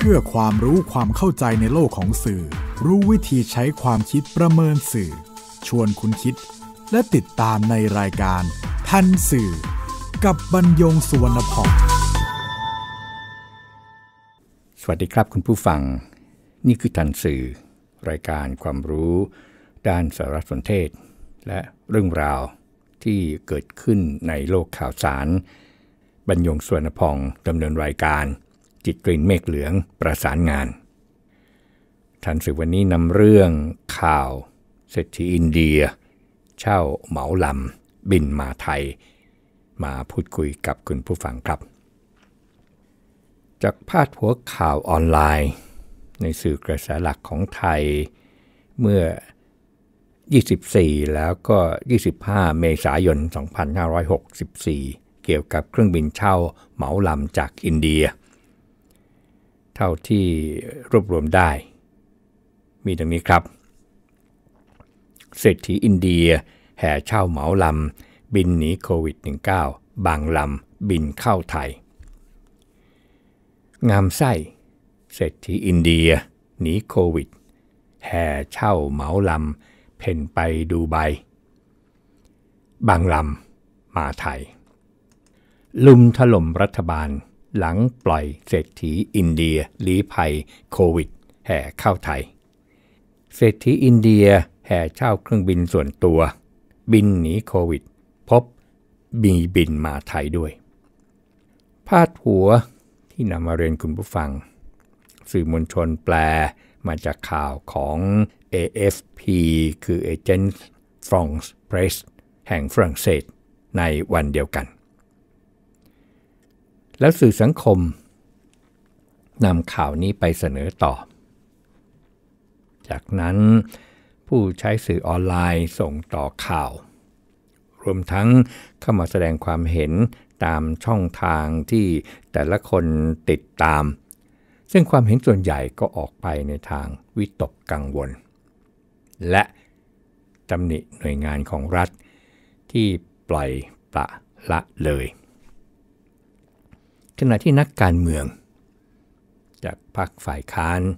พื่อความรู้ความเข้าใจในโลกของสื่อรู้วิธีใช้ความคิดประเมินสื่อชวนคุณคิดและติดตามในรายการทันสื่อกับบรรยงสุวรรณพรสวัสดีครับคุณผู้ฟังนี่คือทันสื่อรายการความรู้ด้านสารสนเทศและเรื่องราวที่เกิดขึ้นในโลกข่าวสารบรรยงสุวรรณพงษ์ดำเนินรายการจิตกลิ่นเมฆเหลืองประสานงานทันสื่อวันนี้นำเรื่องข่าวเศรษฐีอินเดียเช่าเหมาลำบินมาไทยมาพูดคุยกับคุณผู้ฟังครับจากพาดหัวข่าวออนไลน์ในสื่อกระแสหลักของไทยเมื่อ24แล้วก็25เมษายน2564เกี่ยวกับเครื่องบินเช่าเหมาลำจากอินเดียเท่าที่รวบรวมได้มีดังนี้ครับเศรษฐีอินเดียแห่เช่าเหมาลำบินหนีโควิด-19 บางลำบินเข้าไทยงามไส้เศรษฐีอินเดียหนีโควิดแห่เช่าเหมาลำเพ่นไปดูไบบางลำมาไทยลุมถล่มรัฐบาลหลังปล่อยเศรษฐีอินเดียลี้ภัยโควิดแห่เข้าไทยเศรษฐีอินเดียแห่เช่าเครื่องบินส่วนตัวบินหนีโควิดพบมีบินมาไทยด้วยพาดหัวที่นำมาเรียนคุณผู้ฟังสื่อมวลชนแปลมาจากข่าวของ AFP คือ Agence France Presse แห่งฝรั่งเศสในวันเดียวกันแล้วสื่อสังคมนำข่าวนี้ไปเสนอต่อจากนั้นผู้ใช้สื่อออนไลน์ส่งต่อข่าวรวมทั้งเข้ามาแสดงความเห็นตามช่องทางที่แต่ละคนติดตามซึ่งความเห็นส่วนใหญ่ก็ออกไปในทางวิตกกังวลและตำหนิหน่วยงานของรัฐที่ปล่อยปละละเลยขณะที่นักการเมืองจากพรรคฝ่ายค้าน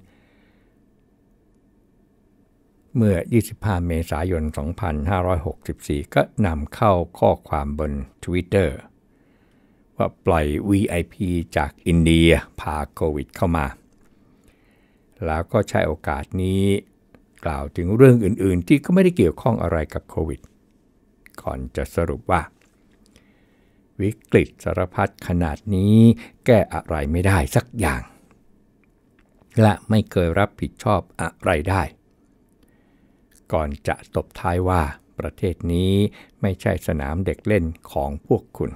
เมื่อ25เมษายน2564ก็นำเข้าข้อความบน Twitter ว่าปล่อย VIP จากอินเดียพาโควิดเข้ามาแล้วก็ใช้โอกาสนี้กล่าวถึงเรื่องอื่นๆที่ก็ไม่ได้เกี่ยวข้องอะไรกับโควิดก่อนจะสรุปว่าวิกฤตสารพัดขนาดนี้แก้อะไรไม่ได้สักอย่างและไม่เคยรับผิดชอบอะไรได้ก่อนจะตบท้ายว่าประเทศนี้ไม่ใช่สนามเด็กเล่นของพวกคุณ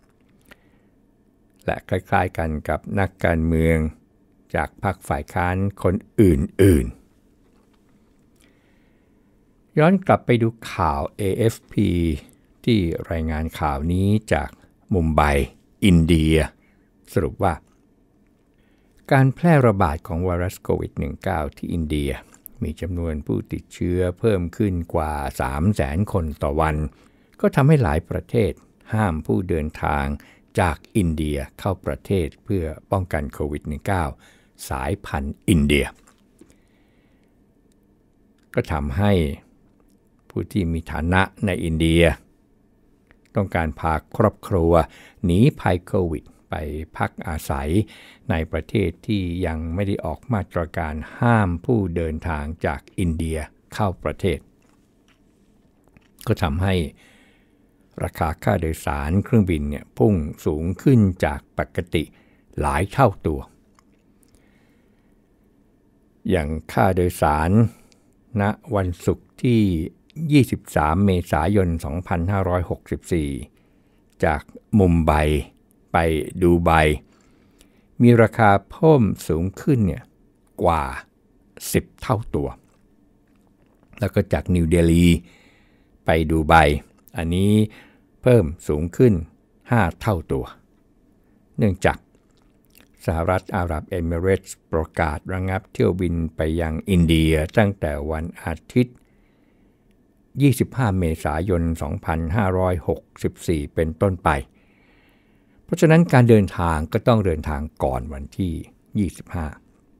และคล้ายๆกันกับนักการเมืองจากพรรคฝ่ายค้านคนอื่นๆย้อนกลับไปดูข่าว AFP ที่รายงานข่าวนี้จากมุมไบอินเดียสรุปว่าการแพร่ระบาดของไวรัสโควิด-19 ที่อินเดียมีจำนวนผู้ติดเชื้อเพิ่มขึ้นกว่า 300,000 คนต่อวันก็ทำให้หลายประเทศห้ามผู้เดินทางจากอินเดียเข้าประเทศเพื่อป้องกันโควิด-19 สายพันธุ์อินเดียก็ทำให้ผู้ที่มีฐานะในอินเดียต้องการพาครอบครัวหนีภัยโควิดไปพักอาศัยในประเทศที่ยังไม่ได้ออกมาตรการห้ามผู้เดินทางจากอินเดียเข้าประเทศก็ทำให้ราคาค่าโดยสารเครื่องบินเนี่ยพุ่งสูงขึ้นจากปกติหลายเท่าตัวอย่างค่าโดยสารณวันศุกร์ที่23เมษายน2564จากมุมไบไปดูไบมีราคาเพิ่มสูงขึ้นเนี่ยกว่า10เท่าตัวแล้วก็จากนิวเดลีไปดูไบอันนี้เพิ่มสูงขึ้น5เท่าตัวเนื่องจากสหรัฐอาหรับเอมิเรตส์ประกาศระงับเที่ยวบินไปยังอินเดียตั้งแต่วันอาทิตย์25เมษายน2564เป็นต้นไป เพราะฉะนั้นการเดินทางก็ต้องเดินทางก่อนวันที่25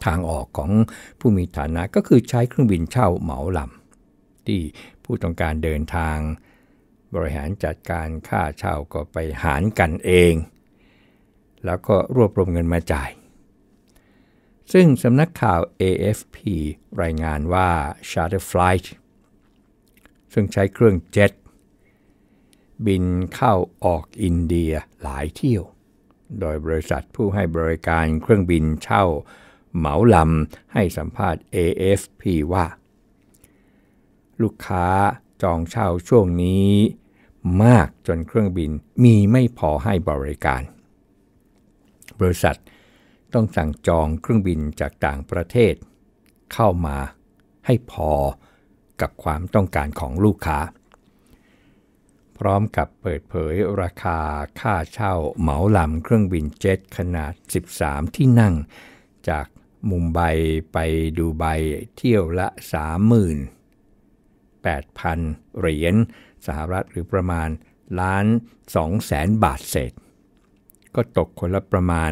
ทางออกของผู้มีฐานะก็คือใช้เครื่องบินเช่าเหมาลำที่ผู้ต้องการเดินทางบริหารจัดการค่าเช่าก็ไปหารกันเองแล้วก็รวบรวมเงินมาจ่ายซึ่งสำนักข่าว AFP รายงานว่า Charter Flight ซึ่งใช้เครื่องเจ็ตบินเข้าออกอินเดียหลายเที่ยวโดยบริษัทผู้ให้บริการเครื่องบินเช่าเหมาลำให้สัมภาษณ์ AFP ว่าลูกค้าจองเช่าช่วงนี้มากจนเครื่องบินมีไม่พอให้บริการบริษัทต้องสั่งจองเครื่องบินจากต่างประเทศเข้ามาให้พอกับความต้องการของลูกค้าพร้อมกับเปิดเผยราคาค่าเช่าเหมาลำเครื่องบินเจ็ตขนาด13ที่นั่งจากมุมไบไปดูไบเที่ยวละ 38,000 เหรียญสหรัฐหรือประมาณ1,200,000 บาทเศษก็ตกคนละประมาณ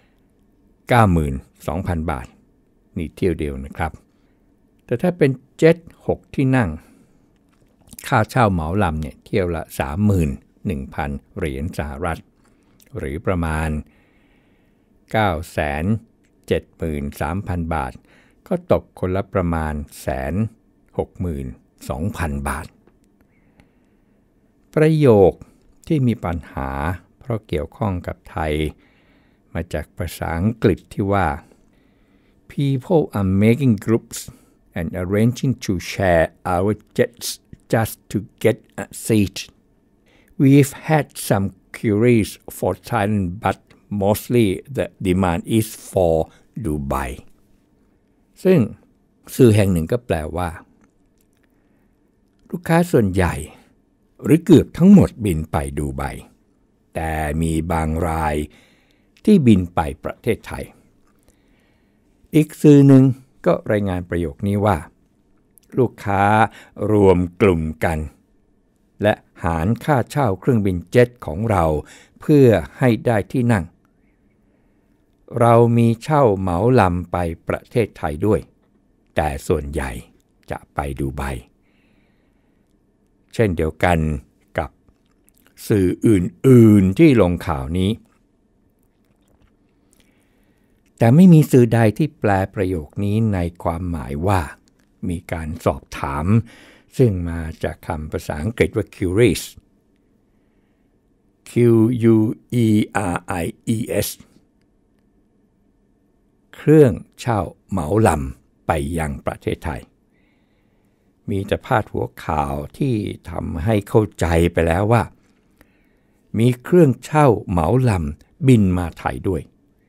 92,000 บาทนี่เที่ยวเดียวนะครับแต่ถ้าเป็นเจ็ต6ที่นั่งค่าเช่าเหมาลำเนี่ยเที่ยวละ 31,000 เหรียญสหรัฐหรือประมาณ 973,000 บาทก็ตกคนละประมาณ 162,000 บาทประโยคที่มีปัญหาเพราะเกี่ยวข้องกับไทยมาจากภาษาอังกฤษที่ว่า People are making groups and arranging to share our jets just to get a seat. We've had some queries for Thailand, but mostly the demand is for Dubai. ซึ่งสื่อแห่งหนึ่งก็แปลว่าลูกค้าส่วนใหญ่หรือเกือบทั้งหมดบินไปดูไบแต่มีบางรายที่บินไปประเทศไทยอีกสื่อหนึ่งก็รายงานประโยคนี้ว่าลูกค้ารวมกลุ่มกันและหารค่าเช่าเครื่องบินเจ็ตของเราเพื่อให้ได้ที่นั่งเรามีเช่าเหมาลำไปประเทศไทยด้วยแต่ส่วนใหญ่จะไปดูไบเช่นเดียวกันกับสื่ออื่นๆที่ลงข่าวนี้แต่ไม่มีสื่อใดที่แปลประโยคนี้ในความหมายว่ามีการสอบถามซึ่งมาจากคำภาษาอังกฤษว่า queries Queries เครื่องเช่าเหมาลำไปยังประเทศไทยมีแต่พาดหัวข่าวที่ทำให้เข้าใจไปแล้วว่ามีเครื่องเช่าเหมาลำบินมาไทยด้วย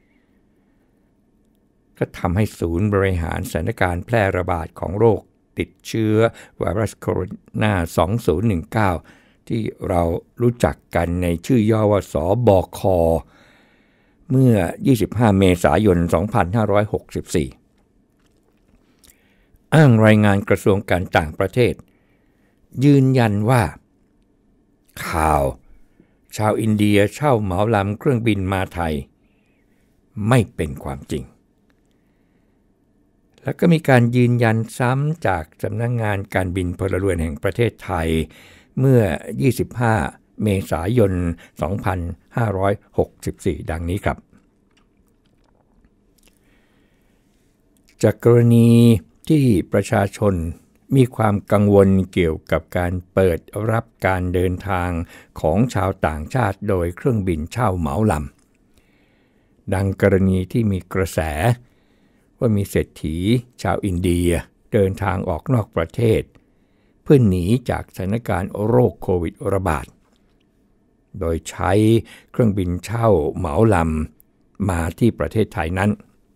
ก็ทำให้ศูนย์บริหารสถานการณ์แพร่ระบาดของโรคติดเชื้อไวรัสโคโรนา2019ที่เรารู้จักกันในชื่อย่อว่าสบคเมื่อ25เมษายน2564อ้างรายงานกระทรวงการต่างประเทศยืนยันว่าข่าวชาวอินเดียเช่าเหมาลำเครื่องบินมาไทยไม่เป็นความจริงแล้วก็มีการยืนยันซ้ำจากสำนักงานการบินพลเรือนแห่งประเทศไทยเมื่อ25เมษายน2564ดังนี้ครับจากกรณีที่ประชาชนมีความกังวลเกี่ยวกับการเปิดรับการเดินทางของชาวต่างชาติโดยเครื่องบินเช่าเหมาลำดังกรณีที่มีกระแสว่ามีเศรษฐีชาวอินเดียเดินทางออกนอกประเทศเพื่อหนีจากสถานการณ์โรคโควิดระบาดโดยใช้เครื่องบินเช่าเหมาลำมาที่ประเทศไทยนั้น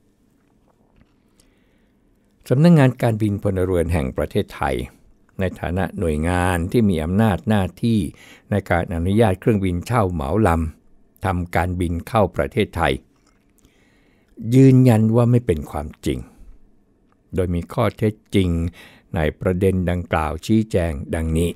สำนักงานการบินพลเรือนแห่งประเทศไทยในฐานะหน่วยงานที่มีอำนาจหน้าที่ในการอนุญาตเครื่องบินเช่าเหมาลำทำการบินเข้าประเทศไทยยืนยันว่าไม่เป็นความจริงโดยมีข้อเท็จจริงในประเด็นดังกล่าวชี้แจงดังนี้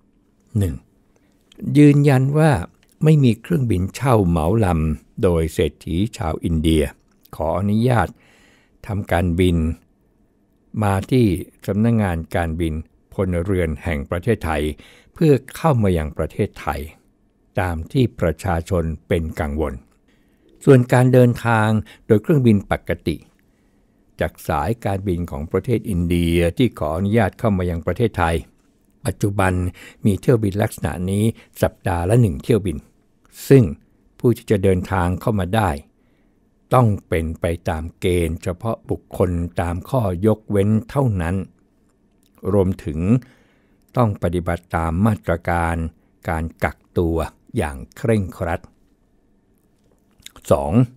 1. ยืนยันว่าไม่มีเครื่องบินเช่าเหมาลำโดยเศรษฐีชาวอินเดียขออนุญาตทำการบินมาที่สำนักงานการบินพลเรือนแห่งประเทศไทยเพื่อเข้ามายังประเทศไทยตามที่ประชาชนเป็นกังวลส่วนการเดินทางโดยเครื่องบินปกติจากสายการบินของประเทศอินเดียที่ขออนุญาตเข้ามายังประเทศไทยปัจจุบันมีเที่ยวบินลักษณะนี้สัปดาห์ละ1เที่ยวบินซึ่งผู้ที่จะเดินทางเข้ามาได้ต้องเป็นไปตามเกณฑ์เฉพาะบุคคลตามข้อยกเว้นเท่านั้นรวมถึงต้องปฏิบัติตามมาตรการการกักตัวอย่างเคร่งครัด 2.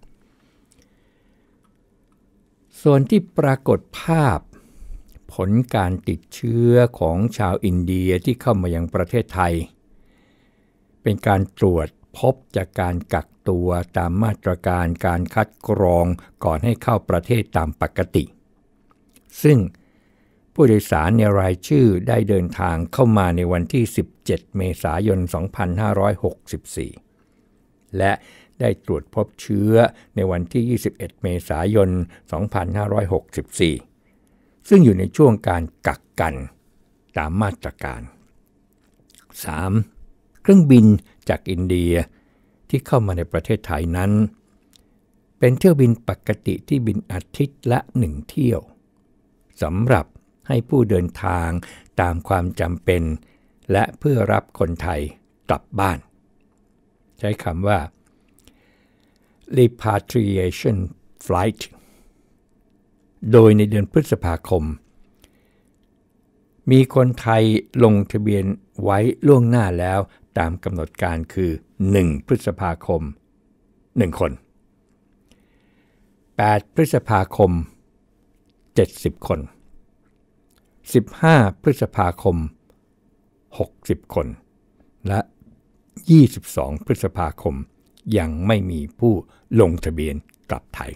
ส่วนที่ปรากฏภาพผลการติดเชื้อของชาวอินเดียที่เข้ามายังประเทศไทยเป็นการตรวจพบจากการกักตัวตามมาตรการการคัดกรองก่อนให้เข้าประเทศตามปกติซึ่งผู้โดยสารในรายชื่อได้เดินทางเข้ามาในวันที่17เมษายน2564และได้ตรวจพบเชื้อในวันที่21เมษายน2564ซึ่งอยู่ในช่วงการกักกันตามมาตรการ 3. เครื่องบินจากอินเดียที่เข้ามาในประเทศไทยนั้นเป็นเที่ยวบินปกติที่บินอาทิตย์ละ1เที่ยวสำหรับให้ผู้เดินทางตามความจำเป็นและเพื่อรับคนไทยกลับบ้านใช้คำว่า repatriation flight โดยในเดือนพฤษภาคมมีคนไทยลงทะเบียนไว้ล่วงหน้าแล้วตามกำหนดการคือ1พฤษภาคม1คน8พฤษภาคม70คน15พฤษภาคม60คนและ22พฤษภาคมยังไม่มีผู้ลงทะเบียนกลับไทย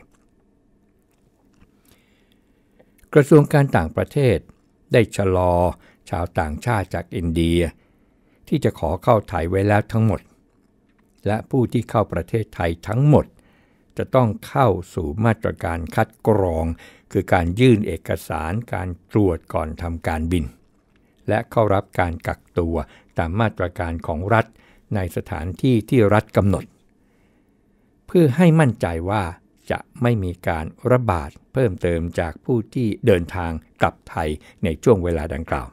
กระทรวงการต่างประเทศได้ชะลอชาวต่างชาติจากอินเดียที่จะขอเข้าไทยไว้แล้วทั้งหมดและผู้ที่เข้าประเทศไทยทั้งหมดจะต้องเข้าสู่มาตรการคัดกรองคือการยื่นเอกสารการตรวจก่อนทำการบินและเข้ารับการกักตัวตามมาตรการของรัฐในสถานที่ที่รัฐกำหนดเพื่อให้มั่นใจว่าจะไม่มีการระบาดเพิ่มเติมจากผู้ที่เดินทางกลับไทยในช่วงเวลาดังกล่าว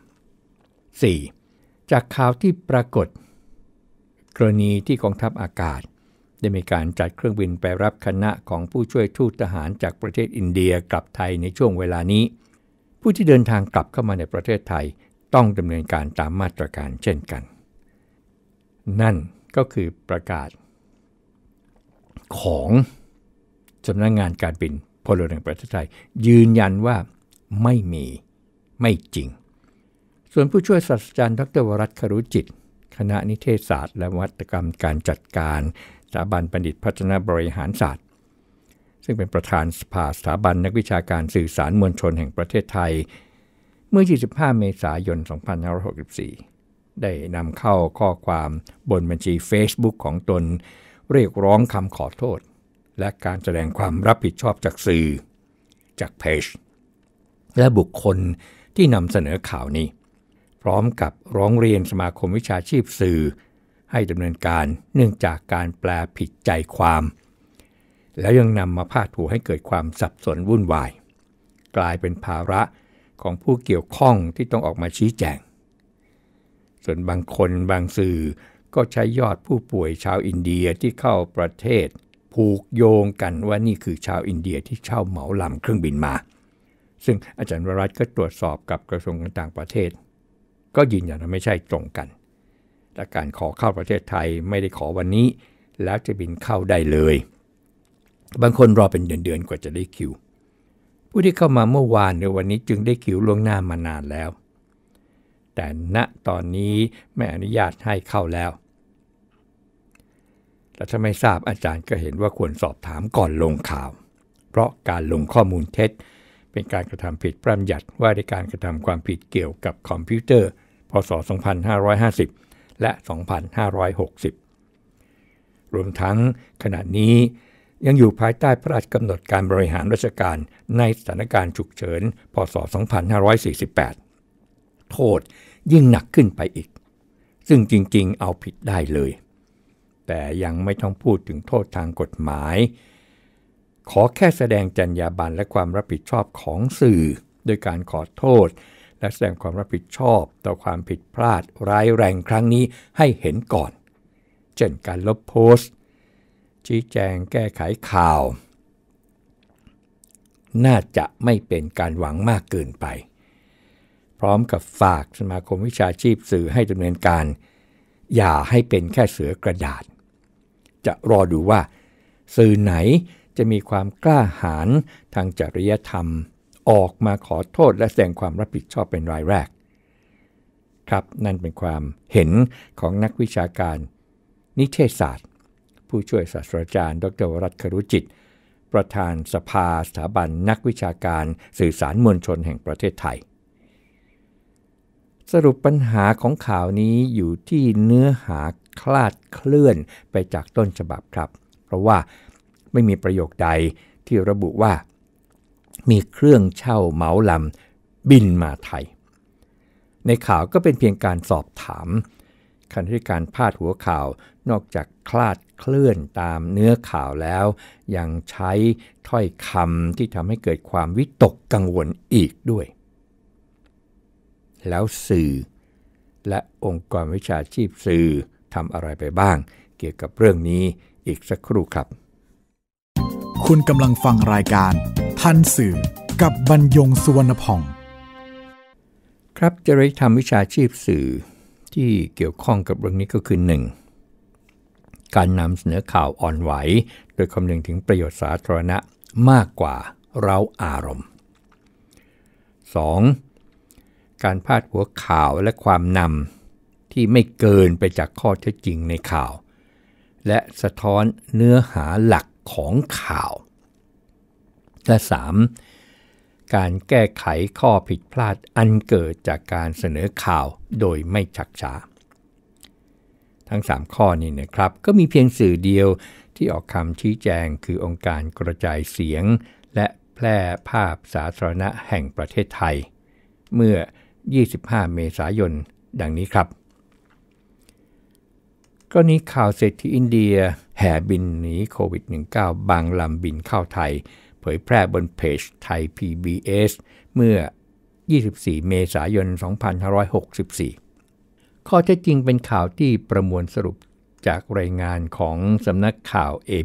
4. จากข่าวที่ปรากฏกรณีที่กองทัพอากาศได้มีการจัดเครื่องบินไปรับคณะของผู้ช่วยทูตทหารจากประเทศอินเดียกลับไทยในช่วงเวลานี้ผู้ที่เดินทางกลับเข้ามาในประเทศไทยต้องดำเนินการตามมาตรการเช่นกันนั่นก็คือประกาศของสำนักงานการบินพลเรือนแห่งประเทศไทยยืนยันว่าไม่จริงส่วนผู้ช่วยศาสตราจารย์ดร.วรัตน์ ครุจิตคณะนิเทศศาสตร์และนวัตกรรมการจัดการสถาบันบัณฑิตพัฒนาบริหารศาสตร์ซึ่งเป็นประธานสภาสถาบันนักวิชาการสื่อสารมวลชนแห่งประเทศไทยเมื่อ 25 เมษายน 2564 ได้นำเข้าข้อความบนบัญชี Facebook ของตนเรียกร้องคำขอโทษและการแสดงความรับผิดชอบจากสื่อจากเพจและบุคคลที่นำเสนอข่าวนี้พร้อมกับร้องเรียนสมาคมวิชาชีพสื่อให้ดำเนินการเนื่องจากการแปลผิดใจความแล้วยังนำมาพาดหัวให้เกิดความสับสนวุ่นวายกลายเป็นภาระของผู้เกี่ยวข้องที่ต้องออกมาชี้แจงส่วนบางคนบางสื่อก็ใช้ยอดผู้ป่วยชาวอินเดียที่เข้าประเทศผูกโยงกันว่านี่คือชาวอินเดียที่เช่าเหมาลำเครื่องบินมาซึ่งอาจารย์วรัตน์ก็ตรวจสอบกับกระทรวงการต่างประเทศก็ยืนยันว่าไม่ใช่ตรงกันและการขอเข้าประเทศไทยไม่ได้ขอวันนี้แล้วจะบินเข้าได้เลยบางคนรอเป็นเดือนๆกว่าจะได้คิวผู้ที่เข้ามาเมื่อวานหรือวันนี้จึงได้คิวล่วงหน้ามานานแล้วแต่ณตอนนี้ไม่อนุญาตให้เข้าแล้วแต่ถ้าไม่ทราบอาจารย์ก็เห็นว่าควรสอบถามก่อนลงข่าวเพราะการลงข้อมูลเท็จเป็นการกระทำผิดพระบัญญัติว่าด้วยการกระทำความผิดเกี่ยวกับคอมพิวเตอร์พ.ศ. 2550และ 2560รวมทั้งขณะนี้ยังอยู่ภายใต้พระราชกำหนดการบริหารราชการในสถานการณ์ฉุกเฉินพ.ศ. 2548 โทษยิ่งหนักขึ้นไปอีกซึ่งจริงๆเอาผิดได้เลยแต่ยังไม่ต้องพูดถึงโทษทางกฎหมายขอแค่แสดงจรรยาบรรณและความรับผิดชอบของสื่อโดยการขอโทษและแสดงความรับผิดชอบต่อความผิดพลาดร้ายแรงครั้งนี้ให้เห็นก่อนเช่นการลบโพสต์ชี้แจงแก้ไขข่าวน่าจะไม่เป็นการหวังมากเกินไปพร้อมกับฝากสมาคมวิชาชีพสื่อให้ดำเนินการอย่าให้เป็นแค่เสือกระดาษจะรอดูว่าสื่อไหนจะมีความกล้าหาญทางจริยธรรมออกมาขอโทษและแสดงความรับผิดชอบเป็นรายแรกครับนั่นเป็นความเห็นของนักวิชาการนิเทศศาสตร์ผู้ช่วยศาสตราจารย์ดร.วรัตน์ ครุจิตประธานสภาสถาบันนักวิชาการสื่อสารมวลชนแห่งประเทศไทยสรุปปัญหาของข่าวนี้อยู่ที่เนื้อหาคลาดเคลื่อนไปจากต้นฉบับครับเพราะว่าไม่มีประโยคใดที่ระบุว่ามีเครื่องเช่าเหมาลำบินมาไทยในข่าวก็เป็นเพียงการสอบถามขณะที่การพาดหัวข่าวนอกจากคลาดเคลื่อนตามเนื้อข่าวแล้วยังใช้ถ้อยคำที่ทำให้เกิดความวิตกกังวลอีกด้วยแล้วสื่อและองค์กรวิชาชีพสื่อทำอะไรไปบ้างเกี่ยวกับเรื่องนี้อีกสักครู่ครับคุณกำลังฟังรายการทันสื่อกับบรรยงสุวรรณพองครับจริยธรรมวิชาชีพสื่อที่เกี่ยวข้องกับเรื่องนี้ก็คือ 1. การนำเสนอข่าวอ่อนไหวโดยคำนึงถึงประโยชน์สาธารณะมากกว่าเร้าอารมณ์ 2. การพาดหัวข่าวและความนำที่ไม่เกินไปจากข้อเท็จจริงในข่าวและสะท้อนเนื้อหาหลักของข่าวและ 3. การแก้ไขข้อผิดพลาดอันเกิดจากการเสนอข่าวโดยไม่ชักช้าทั้ง3ข้อนี้นะครับก็มีเพียงสื่อเดียวที่ออกคำชี้แจงคือองค์การกระจายเสียงและแพร่ภาพสาธารณะแห่งประเทศไทยเมื่อ25 เมษายนดังนี้ครับกรณีข่าวเศรษฐีอินเดียแห่บินหนีโควิด -19 บางลำบินเข้าไทยเผยแพร่บนเพจไทย PBS เมื่อ24 เมษายน 2564 ข้อเท็จจริงเป็นข่าวที่ประมวลสรุปจากรายงานของสำนักข่าว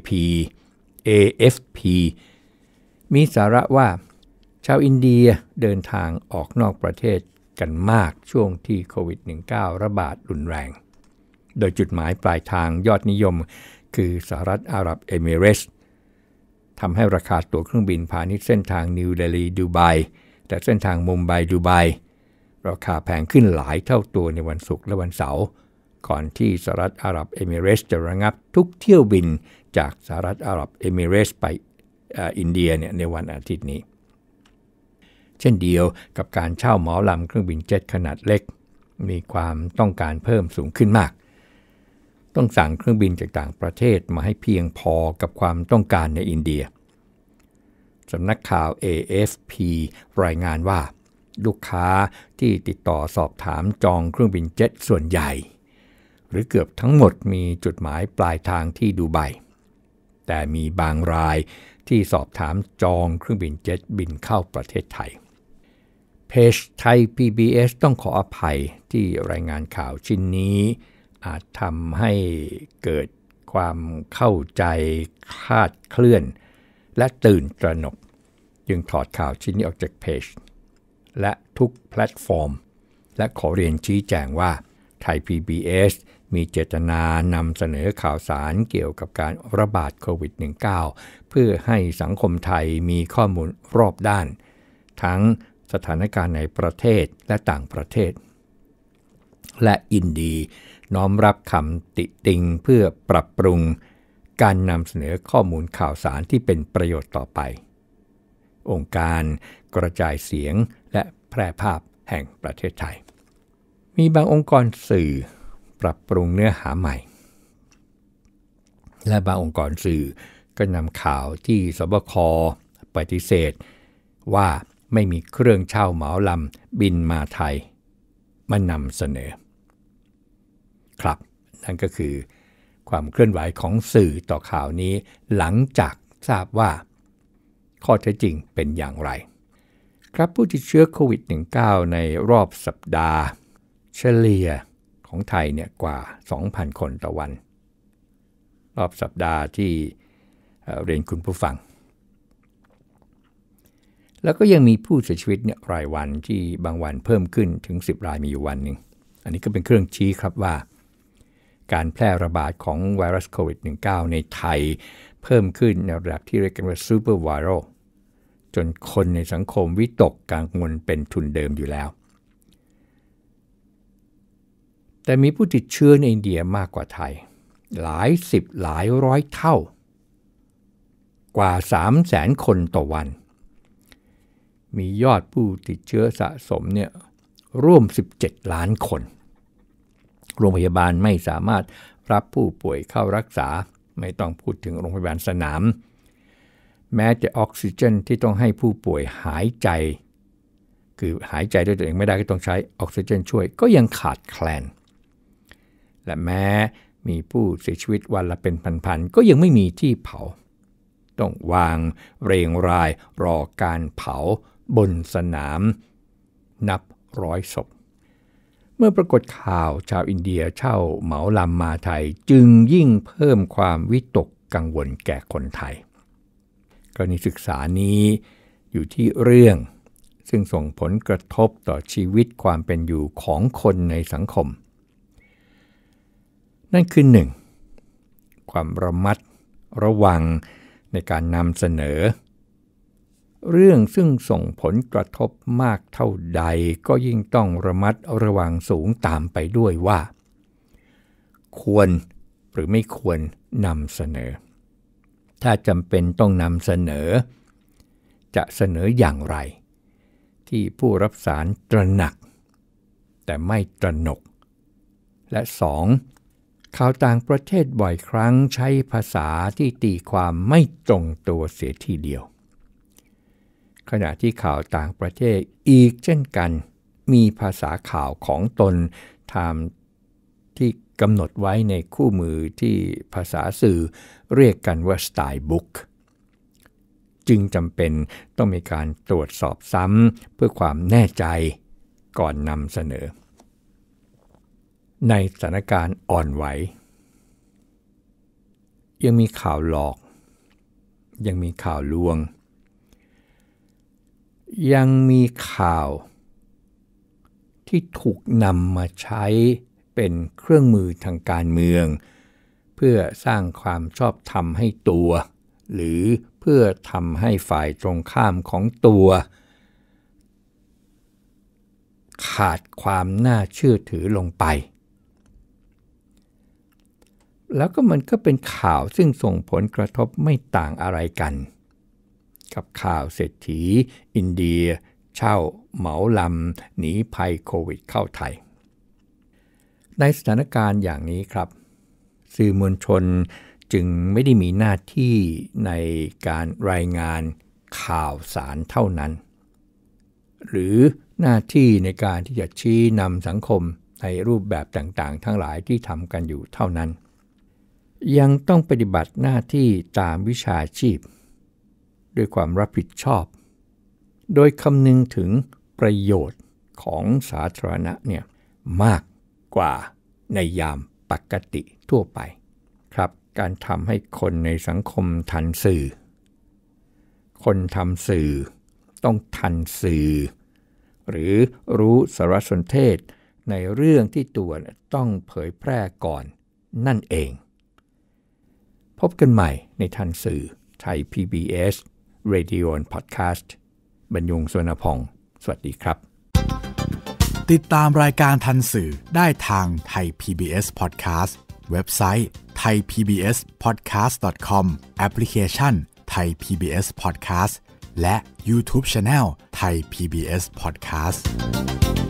AFP มีสาระว่าชาวอินเดียเดินทางออกนอกประเทศกันมากช่วงที่โควิด -19 ระบาดรุนแรงโดยจุดหมายปลายทางยอดนิยมคือสหรัฐอาหรับเอมิเรตส์ทำให้ราคาตั๋วเครื่องบินพาณิชย์เส้นทางนิวเดลีดูไบแต่เส้นทางมุมไบดูไบราคาแพงขึ้นหลายเท่าตัวในวันศุกร์และวันเสาร์ก่อนที่สหรัฐอาหรับเอมิเรตส์จะระงับทุกเที่ยวบินจากสหรัฐอาหรับเอมิเรตส์ไปอินเดียในวันอาทิตย์นี้เช่นเดียวกับการเช่าเหมาลำเครื่องบินเจ็ตขนาดเล็กมีความต้องการเพิ่มสูงขึ้นมากต้องสั่งเครื่องบินจากต่างประเทศมาให้เพียงพอกับความต้องการในอินเดียสำนักข่าว AFP รายงานว่าลูกค้าที่ติดต่อสอบถามจองเครื่องบินเจ็ตส่วนใหญ่หรือเกือบทั้งหมดมีจุดหมายปลายทางที่ดูไบแต่มีบางรายที่สอบถามจองเครื่องบินเจ็ตบินเข้าประเทศไทยเพจไทย PBS ต้องขออภัยที่รายงานข่าวชิ้นนี้อาจทำให้เกิดความเข้าใจคลาดเคลื่อนและตื่นตระหนกจึงถอดข่าวชิ้นนี้ออกจากเพจและทุกแพลตฟอร์มและขอเรียนชี้แจงว่าไทย PBS มีเจตนานำเสนอข่าวสารเกี่ยวกับการระบาดโควิด -19 เพื่อให้สังคมไทยมีข้อมูลรอบด้านทั้งสถานการณ์ในประเทศและต่างประเทศและยินดีน้อมรับคำติติงเพื่อปรับปรุงการนำเสนอข้อมูลข่าวสารที่เป็นประโยชน์ต่อไปองค์การกระจายเสียงและแพร่ภาพแห่งประเทศไทยมีบางองค์กรสื่อปรับปรุงเนื้อหาใหม่และบางองค์กรสื่อก็นำข่าวที่สบคปฏิเสธว่าไม่มีเครื่องเช่าเหมาลำบินมาไทยมานำเสนอครับนั่นก็คือความเคลื่อนไหวของสื่อต่อข่าวนี้หลังจากทราบว่าข้อเท็จจริงเป็นอย่างไรครับผู้ติดเชื้อโควิด -19 ในรอบสัปดาห์เฉลี่ยของไทยเนี่ยกว่า 2,000 คนต่อวันรอบสัปดาห์ที่เรียนคุณผู้ฟังแล้วก็ยังมีผู้เสียชีวิตเนี่ยรายวันที่บางวันเพิ่มขึ้นถึง10รายมีอยู่วันหนึ่งอันนี้ก็เป็นเครื่องชี้ครับว่าการแพร่ระบาดของไวรัสโควิด -19 ในไทยเพิ่มขึ้นในระดับที่เรียกกันว่าซูเปอร์ไวรัลจนคนในสังคมวิตกกังวลเป็นทุนเดิมอยู่แล้วแต่มีผู้ติดเชื้อในอินเดียมากกว่าไทยหลายสิบหลายร้อยเท่ากว่า 300,000 คนต่อวันมียอดผู้ติดเชื้อสะสมเนี่ยร่วม17ล้านคนโรงพยาบาลไม่สามารถรับผู้ป่วยเข้ารักษาไม่ต้องพูดถึงโรงพยาบาลสนามแม้แต่ออกซิเจนที่ต้องให้ผู้ป่วยหายใจคือหายใจด้วยตัวเองไม่ได้ก็ต้องใช้ออกซิเจนช่วยก็ยังขาดแคลนและแม้มีผู้เสียชีวิตวันละเป็นพันๆก็ยังไม่มีที่เผาต้องวางเรียงรายรอการเผาบนสนามนับร้อยศพเมื่อปรากฏข่าวชาวอินเดียเช่าเหมาลำมาไทยจึงยิ่งเพิ่มความวิตกกังวลแก่คนไทยกรณีศึกษานี้อยู่ที่เรื่องซึ่งส่งผลกระทบต่อชีวิตความเป็นอยู่ของคนในสังคมนั่นคือ 1. ความระมัดระวังในการนำเสนอเรื่องซึ่งส่งผลกระทบมากเท่าใดก็ยิ่งต้องระมัดระวังสูงตามไปด้วยว่าควรหรือไม่ควรนำเสนอถ้าจำเป็นต้องนำเสนอจะเสนออย่างไรที่ผู้รับสารตระหนักแต่ไม่ตระหนกและ 2. ข่าวต่างประเทศบ่อยครั้งใช้ภาษาที่ตีความไม่ตรงตัวเสียทีเดียวขณะที่ข่าวต่างประเทศอีกเช่นกันมีภาษาข่าวของตนตามที่กำหนดไว้ในคู่มือที่ภาษาสื่อเรียกกันว่าสไตล์บุ๊กจึงจำเป็นต้องมีการตรวจสอบซ้ำเพื่อความแน่ใจก่อนนำเสนอในสถานการณ์อ่อนไหวยังมีข่าวหลอกยังมีข่าวลวงยังมีข่าวที่ถูกนำมาใช้เป็นเครื่องมือทางการเมืองเพื่อสร้างความชอบธรรมให้ตัวหรือเพื่อทำให้ฝ่ายตรงข้ามของตัวขาดความน่าเชื่อถือลงไปแล้วก็มันก็เป็นข่าวซึ่งส่งผลกระทบไม่ต่างอะไรกันกับข่าวเศรษฐีอินเดียเช่าเหมาลำหนีภัยโควิดเข้าไทยในสถานการณ์อย่างนี้ครับสื่อมวลชนจึงไม่ได้มีหน้าที่ในการรายงานข่าวสารเท่านั้นหรือหน้าที่ในการที่จะชี้นำสังคมในรูปแบบต่างๆทั้งหลายที่ทำกันอยู่เท่านั้นยังต้องปฏิบัติหน้าที่ตามวิชาชีพด้วยความรับผิดชอบโดยคำนึงถึงประโยชน์ของสาธารณะเนี่ยมากกว่าในยามปกติทั่วไปครับการทำให้คนในสังคมทันสื่อคนทำสื่อต้องทันสื่อหรือรู้สารสนเทศในเรื่องที่ตัวต้องเผยแพร่ก่อนนั่นเองพบกันใหม่ในทันสื่อไทย PBS Radio and Podcast บรรยงสุวรรณพงศ์สวัสดีครับติดตามรายการทันสื่อได้ทางไทย PBS Podcast เว็บไซต์ thaipbspodcast.com แอปพลิเคชัน Thai PBS Podcast และ YouTube Channel Thai PBS Podcast